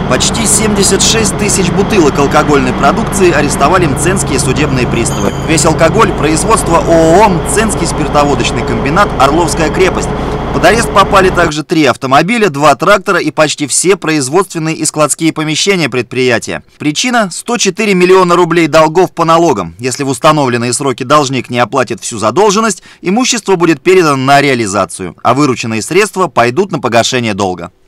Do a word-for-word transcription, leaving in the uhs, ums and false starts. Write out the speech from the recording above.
Почти семьдесят шесть тысяч бутылок алкогольной продукции арестовали мценские судебные приставы. Весь алкоголь – производство ООО «Мценский спиртоводочный комбинат «Орловская крепость». Под арест попали также три автомобиля, два трактора и почти все производственные и складские помещения предприятия. Причина – сто четыре миллиона рублей долгов по налогам. Если в установленные сроки должник не оплатит всю задолженность, имущество будет передано на реализацию, а вырученные средства пойдут на погашение долга.